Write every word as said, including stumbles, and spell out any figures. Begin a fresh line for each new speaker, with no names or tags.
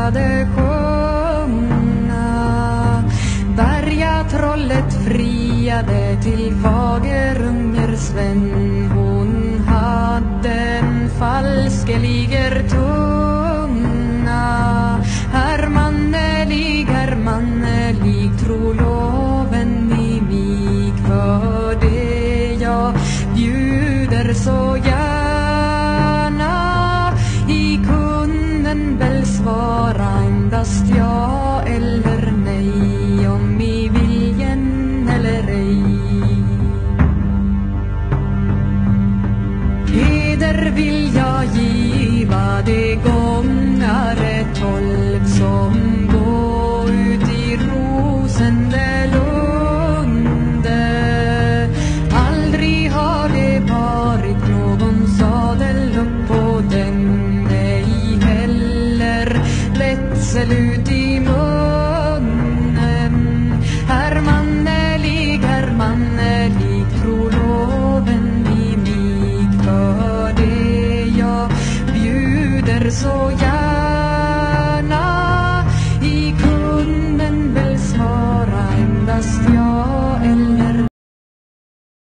började sjunga. Bergatrollet friade till Fagerunger Sven. Hon hade en falskeliger tunga. Hermannelig, hermannelig, tro loven i mig. För det jag bjuder så gärna i kunden väl svara endast ja eller nej, om i viljen eller ej. Heder vill jag giva det gång